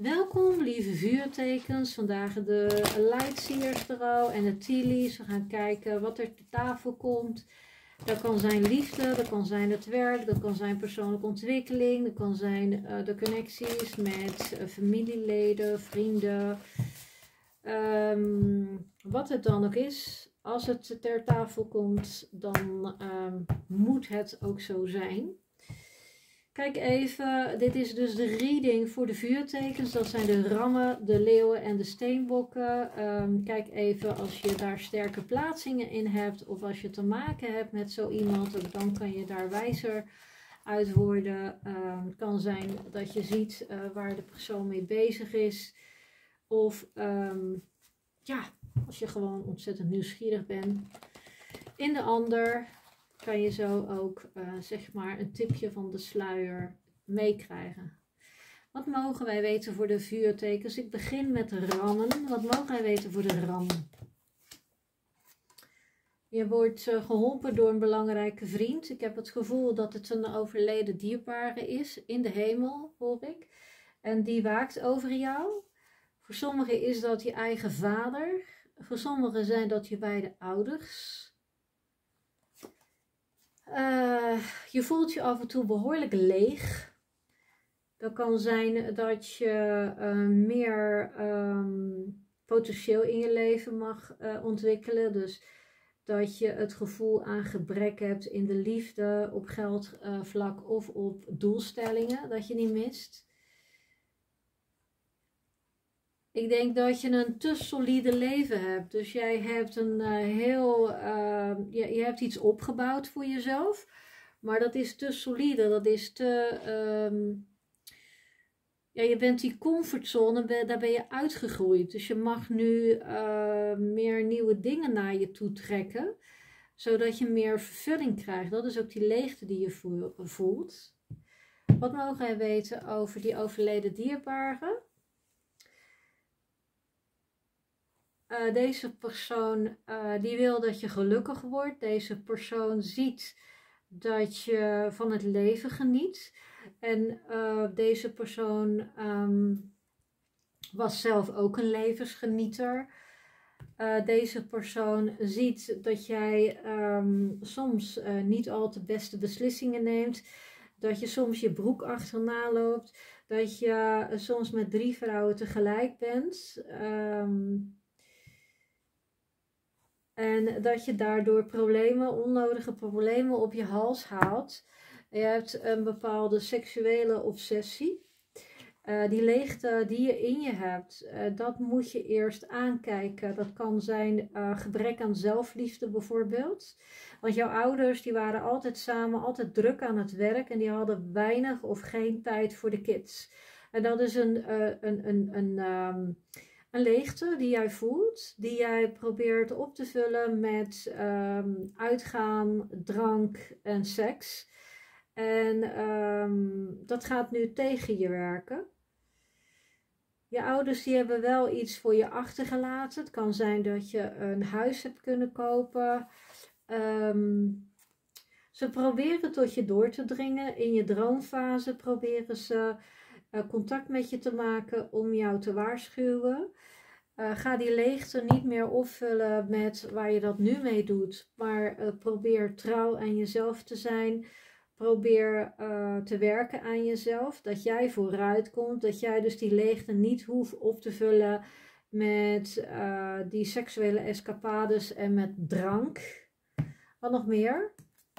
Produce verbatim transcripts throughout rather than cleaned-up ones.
Welkom lieve vuurtekens, vandaag de Lightseers Tarot en de Tealies. We gaan kijken wat er te tafel komt. Dat kan zijn liefde, dat kan zijn het werk, dat kan zijn persoonlijke ontwikkeling. Dat kan zijn uh, de connecties met uh, familieleden, vrienden. Um, wat het dan ook is, als het ter tafel komt, dan um, moet het ook zo zijn. Kijk even, dit is dus de reading voor de vuurtekens. Dat zijn de rammen, de leeuwen en de steenbokken. Um, kijk even als je daar sterke plaatsingen in hebt of als je te maken hebt met zo iemand, dan kan je daar wijzer uit worden. Um, het kan zijn dat je ziet uh, waar de persoon mee bezig is. Of um, ja, als je gewoon ontzettend nieuwsgierig bent. In de ander kan je zo ook uh, zeg maar een tipje van de sluier meekrijgen. Wat mogen wij weten voor de vuurtekens? Ik begin met de rammen. Wat mogen wij weten voor de rammen? Je wordt uh, geholpen door een belangrijke vriend. Ik heb het gevoel dat het een overleden dierbare is. In de hemel, hoor ik. En die waakt over jou. Voor sommigen is dat je eigen vader. Voor sommigen zijn dat je beide ouders. Uh, je voelt je af en toe behoorlijk leeg. Dat kan zijn dat je uh, meer um, potentieel in je leven mag uh, ontwikkelen. Dus dat je het gevoel aan gebrek hebt in de liefde, op geldvlak uh, of op doelstellingen, dat je niet mist. Ik denk dat je een te solide leven hebt. Dus jij hebt een uh, heel, uh, je, je hebt iets opgebouwd voor jezelf. Maar dat is te solide. Dat is te, um, ja, je bent die comfortzone, daar ben je uitgegroeid. Dus je mag nu uh, meer nieuwe dingen naar je toe trekken. Zodat je meer vervulling krijgt. Dat is ook die leegte die je voelt. Wat mogen wij weten over die overleden dierbaren? Uh, deze persoon uh, die wil dat je gelukkig wordt. Deze persoon ziet dat je van het leven geniet. En uh, deze persoon um, was zelf ook een levensgenieter. Uh, deze persoon ziet dat jij um, soms uh, niet al de beste beslissingen neemt. Dat je soms je broek achterna loopt. Dat je uh, soms met drie vrouwen tegelijk bent. Um, En dat je daardoor problemen, onnodige problemen op je hals haalt. Je hebt een bepaalde seksuele obsessie. Uh, die leegte die je in je hebt, uh, dat moet je eerst aankijken. Dat kan zijn uh, gebrek aan zelfliefde bijvoorbeeld. Want jouw ouders die waren altijd samen, altijd druk aan het werk. En die hadden weinig of geen tijd voor de kids. En dat is een... Uh, een, een, een um, Een leegte die jij voelt, die jij probeert op te vullen met um, uitgaan, drank en seks. En um, dat gaat nu tegen je werken. Je ouders die hebben wel iets voor je achtergelaten. Het kan zijn dat je een huis hebt kunnen kopen. Um, ze proberen tot je door te dringen. In je droomfase proberen ze uh, contact met je te maken om jou te waarschuwen. Uh, ga die leegte niet meer opvullen met waar je dat nu mee doet. Maar uh, probeer trouw aan jezelf te zijn. Probeer uh, te werken aan jezelf. Dat jij vooruit komt. Dat jij dus die leegte niet hoeft op te vullen met uh, die seksuele escapades en met drank. Wat nog meer?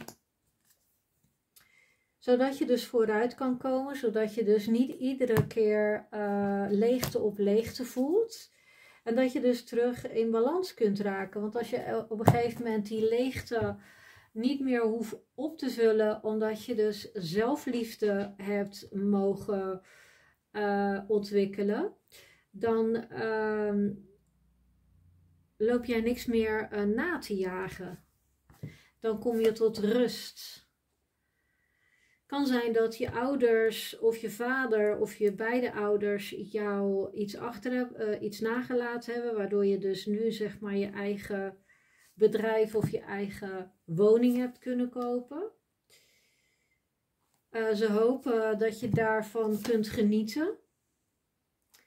Zodat je dus vooruit kan komen. Zodat je dus niet iedere keer uh, leegte op leegte voelt. En dat je dus terug in balans kunt raken. Want als je op een gegeven moment die leegte niet meer hoeft op te vullen. Omdat je dus zelfliefde hebt mogen uh, ontwikkelen. Dan uh, loop jij niks meer uh, na te jagen. Dan kom je tot rust. Het kan zijn dat je ouders of je vader of je beide ouders jou iets, achter heb, uh, iets nagelaten hebben. Waardoor je dus nu zeg maar je eigen bedrijf of je eigen woning hebt kunnen kopen. Uh, ze hopen dat je daarvan kunt genieten.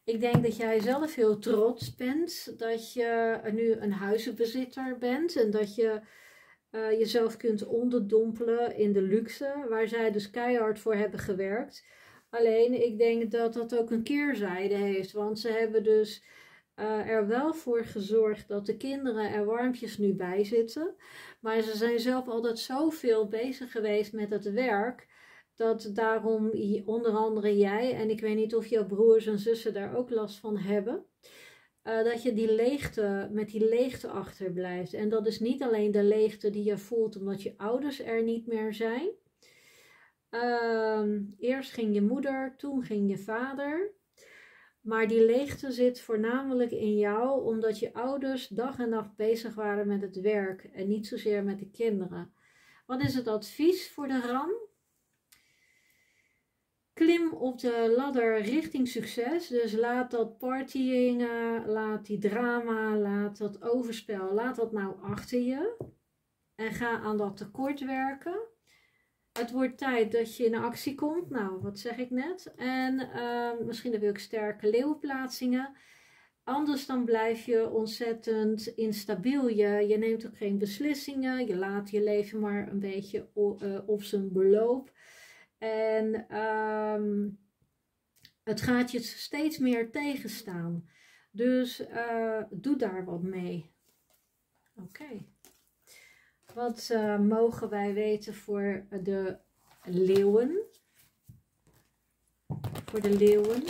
ik denk dat jij zelf heel trots bent dat je nu een huizenbezitter bent en dat je uh, jezelf kunt onderdompelen in de luxe, waar zij dus keihard voor hebben gewerkt. Alleen, ik denk dat dat ook een keerzijde heeft, want ze hebben dus uh, er wel voor gezorgd dat de kinderen er warmpjes nu bij zitten. Maar ze zijn zelf altijd zoveel bezig geweest met het werk, dat daarom onder andere jij, en ik weet niet of jouw broers en zussen daar ook last van hebben, uh, dat je die leegte, met die leegte achterblijft. En dat is niet alleen de leegte die je voelt omdat je ouders er niet meer zijn. Uh, eerst ging je moeder, toen ging je vader. Maar die leegte zit voornamelijk in jou, omdat je ouders dag en nacht bezig waren met het werk en niet zozeer met de kinderen. Wat is het advies voor de ram? Klim op de ladder richting succes. Dus laat dat partying, laat die drama, laat dat overspel, laat dat nou achter je. En ga aan dat tekort werken. Het wordt tijd dat je in actie komt. Nou, wat zeg ik net? En uh, misschien heb je ook sterke leeuwplaatsingen. Anders dan blijf je ontzettend instabiel. Je, je neemt ook geen beslissingen. Je laat je leven maar een beetje uh, op zijn beloop. En um, het gaat je steeds meer tegenstaan. Dus uh, doe daar wat mee. Oké. Okay. Wat uh, mogen wij weten voor de leeuwen? Voor de leeuwen.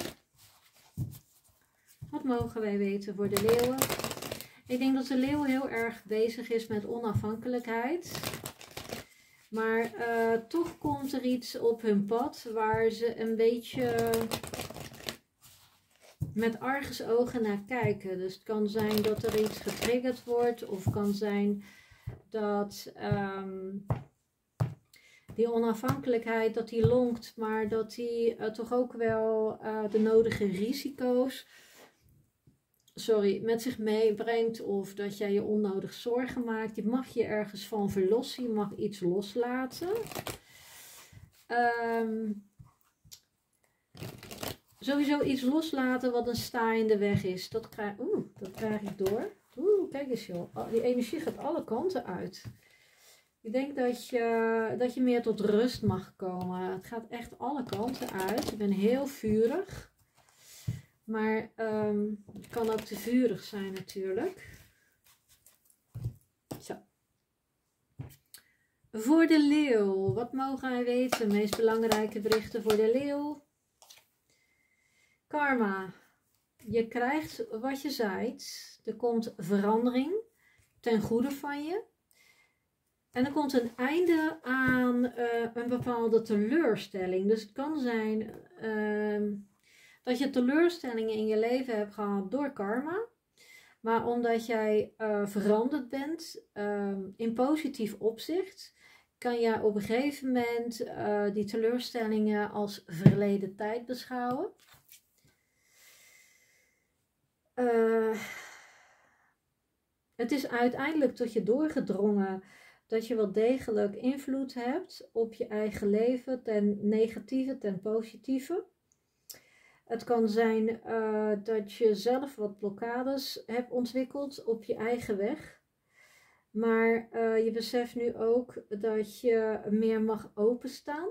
Wat mogen wij weten voor de leeuwen? Ik denk dat de leeuw heel erg bezig is met onafhankelijkheid. Maar uh, toch komt er iets op hun pad waar ze een beetje met argusogen naar kijken. Dus het kan zijn dat er iets getriggerd wordt, of kan zijn dat um, die onafhankelijkheid, dat die lonkt, maar dat die uh, toch ook wel uh, de nodige risico's sorry, met zich meebrengt, of dat jij je onnodig zorgen maakt. Je mag je ergens van verlossen, je mag iets loslaten. Um, sowieso iets loslaten wat een sta in de weg is. Dat krijg, oeh, dat krijg ik door. Oeh, kijk eens joh, die energie gaat alle kanten uit. Ik denk dat je, dat je meer tot rust mag komen. Het gaat echt alle kanten uit. Ik ben heel vurig. Maar um, het kan ook te vurig zijn natuurlijk. Zo. Voor de leeuw. Wat mogen wij weten? De meest belangrijke berichten voor de leeuw. Karma. Je krijgt wat je zaait. Er komt verandering ten goede van je. En er komt een einde aan uh, een bepaalde teleurstelling. Dus het kan zijn uh, dat je teleurstellingen in je leven hebt gehad door karma. Maar omdat jij uh, veranderd bent uh, in positief opzicht, kan je op een gegeven moment uh, die teleurstellingen als verleden tijd beschouwen. Uh, het is uiteindelijk tot je doorgedrongen dat je wel degelijk invloed hebt op je eigen leven, ten negatieve, ten positieve. Het kan zijn uh, dat je zelf wat blokkades hebt ontwikkeld op je eigen weg. Maar uh, je beseft nu ook dat je meer mag openstaan.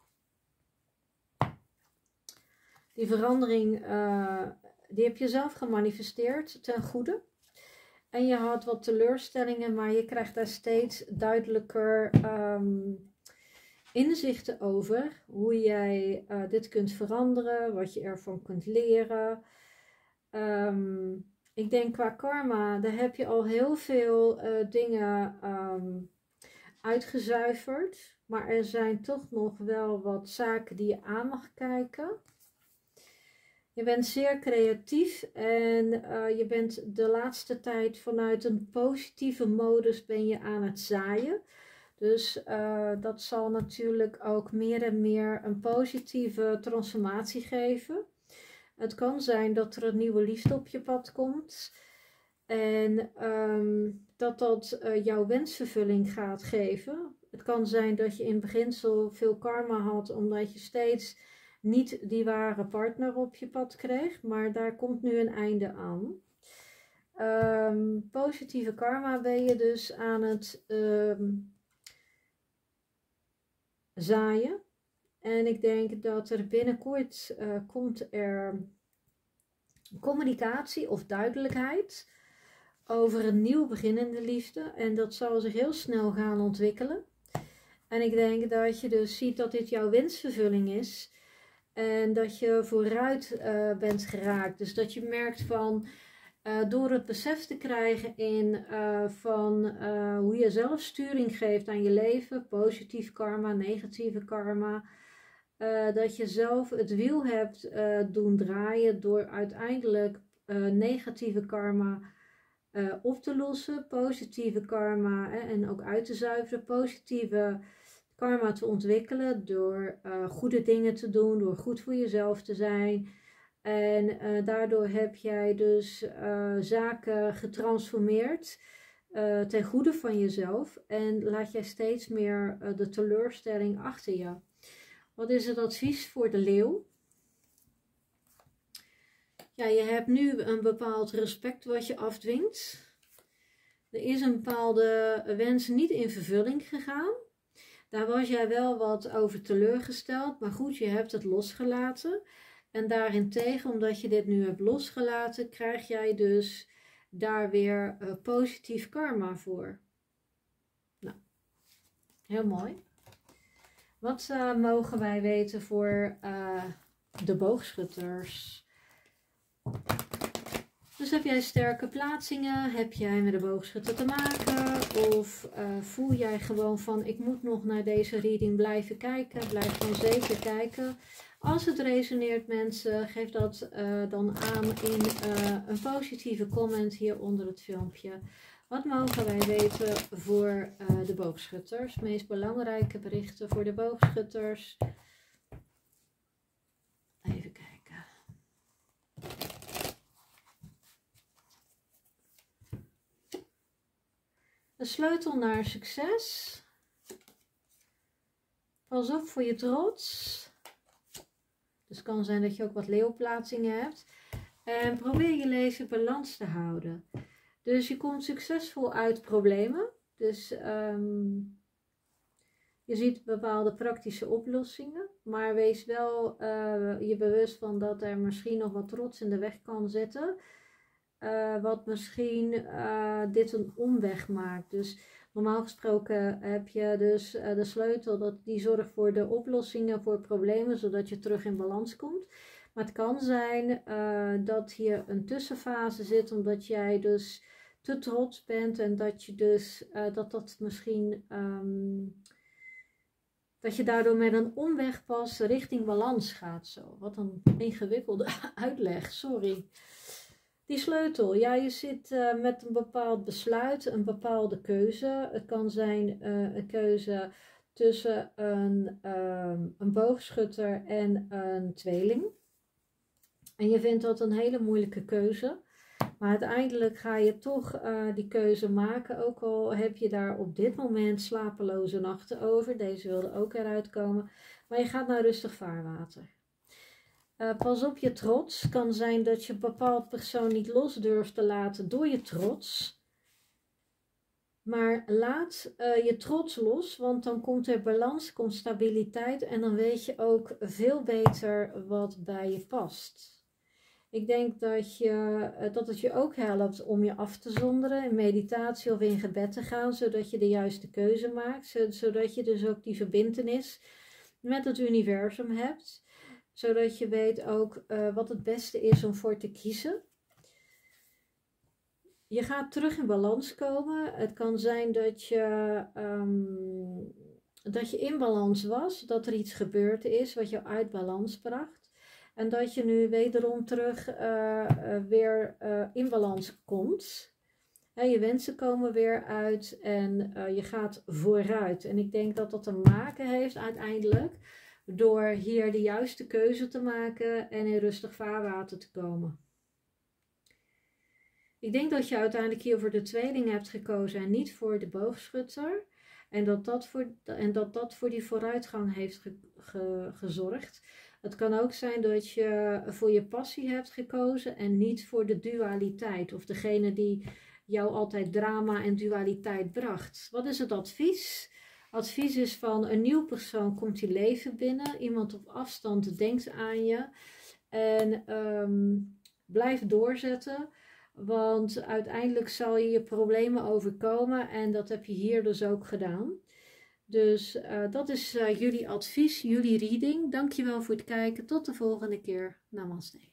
Die verandering, uh, die heb je zelf gemanifesteerd ten goede. En je had wat teleurstellingen, maar je krijgt daar steeds duidelijker um, inzichten over. Hoe jij uh, dit kunt veranderen, wat je ervan kunt leren. Um, ik denk qua karma, daar heb je al heel veel uh, dingen um, uitgezuiverd. Maar er zijn toch nog wel wat zaken die je aan mag kijken. Je bent zeer creatief en uh, je bent de laatste tijd vanuit een positieve modus ben je aan het zaaien. Dus uh, dat zal natuurlijk ook meer en meer een positieve transformatie geven. Het kan zijn dat er een nieuwe liefde op je pad komt. En um, dat dat uh, jouw wensvervulling gaat geven. Het kan zijn dat je in beginsel veel karma had omdat je steeds niet die ware partner op je pad kreeg, maar daar komt nu een einde aan. Um, positieve karma ben je dus aan het um, zaaien. En ik denk dat er binnenkort uh, komt er communicatie of duidelijkheid over een nieuw begin in de liefde. En dat zal zich heel snel gaan ontwikkelen. En ik denk dat je dus ziet dat dit jouw wensvervulling is. En dat je vooruit uh, bent geraakt. Dus dat je merkt van, uh, door het besef te krijgen in uh, van uh, hoe je zelf sturing geeft aan je leven. Positief karma, negatieve karma. Uh, dat je zelf het wiel hebt uh, doen draaien door uiteindelijk uh, negatieve karma uh, op te lossen. Positieve karma hè, en ook uit te zuiveren. Positieve karma te ontwikkelen door uh, goede dingen te doen, door goed voor jezelf te zijn. En uh, daardoor heb jij dus uh, zaken getransformeerd uh, ten goede van jezelf. En laat jij steeds meer uh, de teleurstelling achter je. Wat is het advies voor de leeuw? Ja, je hebt nu een bepaald respect wat je afdwingt. Er is een bepaalde wens niet in vervulling gegaan. Daar was jij wel wat over teleurgesteld, maar goed, je hebt het losgelaten. En daarentegen, omdat je dit nu hebt losgelaten, krijg jij dus daar weer uh, positief karma voor. Nou, heel mooi. Wat uh, mogen wij weten voor uh, de boogschutters? Dus heb jij sterke plaatsingen? Heb jij met de boogschutter te maken? Of uh, voel jij gewoon van, ik moet nog naar deze reading blijven kijken? Blijf gewoon zeker kijken. Als het resoneert mensen, geef dat uh, dan aan in uh, een positieve comment hier onder het filmpje. Wat mogen wij weten voor uh, de boogschutters? Meest belangrijke berichten voor de boogschutters. Even kijken. De sleutel naar succes. Pas op voor je trots. Dus het kan zijn dat je ook wat leeuwplaatsingen hebt. En probeer je leven balans te houden. Dus je komt succesvol uit problemen. Dus um, je ziet bepaalde praktische oplossingen. Maar wees wel uh, je bewust van dat er misschien nog wat trots in de weg kan zitten. Uh, wat misschien uh, dit een omweg maakt. Dus normaal gesproken heb je dus uh, de sleutel. Dat die zorgt voor de oplossingen voor problemen. Zodat je terug in balans komt. Maar het kan zijn uh, dat hier een tussenfase zit. Omdat jij dus te trots bent. En dat je dus uh, dat dat misschien... Um, dat je daardoor met een omweg pas richting balans gaat. Zo, wat een ingewikkelde uitleg. Sorry. Die sleutel, ja, je zit uh, met een bepaald besluit, een bepaalde keuze. Het kan zijn uh, een keuze tussen een, um, een boogschutter en een tweeling. En je vindt dat een hele moeilijke keuze. Maar uiteindelijk ga je toch uh, die keuze maken. Ook al heb je daar op dit moment slapeloze nachten over. Deze wilde ook eruit komen. Maar je gaat naar rustig vaarwater. Uh, pas op je trots. Het kan zijn dat je een bepaald persoon niet los durft te laten door je trots. Maar laat uh, je trots los, want dan komt er balans, komt stabiliteit en dan weet je ook veel beter wat bij je past. Ik denk dat, je, uh, dat het je ook helpt om je af te zonderen in meditatie of in gebed te gaan, zodat je de juiste keuze maakt, zodat je dus ook die verbintenis met het universum hebt. Zodat je weet ook uh, wat het beste is om voor te kiezen. Je gaat terug in balans komen. Het kan zijn dat je, um, dat je in balans was. Dat er iets gebeurd is wat je uit balans bracht. En dat je nu wederom terug uh, uh, weer uh, in balans komt. En je wensen komen weer uit en uh, je gaat vooruit. En ik denk dat dat te maken heeft uiteindelijk... door hier de juiste keuze te maken en in rustig vaarwater te komen. Ik denk dat je uiteindelijk hier voor de tweeling hebt gekozen en niet voor de boogschutter. En dat dat voor, en dat, dat voor die vooruitgang heeft ge, ge, gezorgd. Het kan ook zijn dat je voor je passie hebt gekozen en niet voor de dualiteit. Of degene die jou altijd drama en dualiteit bracht. Wat is het advies? Advies is van een nieuw persoon komt je leven binnen. Iemand op afstand denkt aan je. En um, blijf doorzetten. Want uiteindelijk zal je je problemen overkomen. En dat heb je hier dus ook gedaan. Dus uh, dat is uh, jullie advies, jullie reading. Dankjewel voor het kijken. Tot de volgende keer. Namaste.